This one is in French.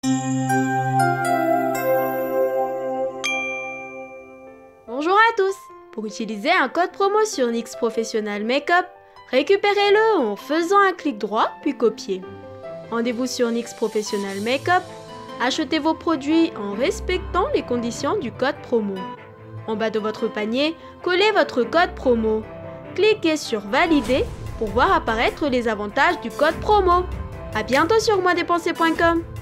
Bonjour à tous! Pour utiliser un code promo sur NYX Professional Makeup, récupérez-le en faisant un clic droit puis copier. Rendez-vous sur NYX Professional Makeup, achetez vos produits en respectant les conditions du code promo. En bas de votre panier, collez votre code promo. Cliquez sur Valider pour voir apparaître les avantages du code promo. À bientôt sur moindépenser.com.